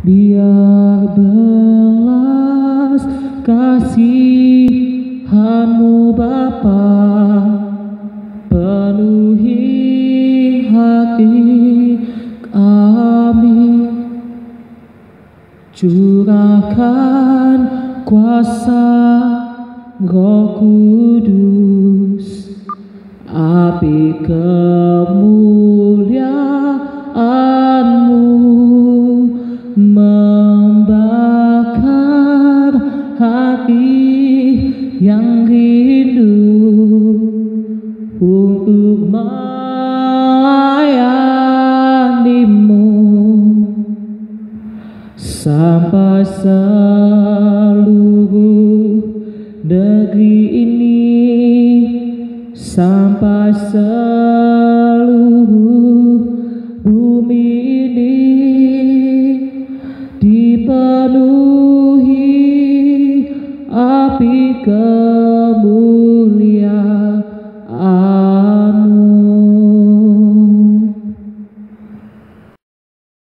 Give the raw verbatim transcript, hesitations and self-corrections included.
Biar belas kasihan-Mu Bapa penuhi hati kami, curahkan kuasa Roh Kudus, api kemuliaan-Mu membakar hati yang rindu untuk melayani-Mu sampai seluruh negeri ini, sampai seluruh bumi ini dipenuhi api ke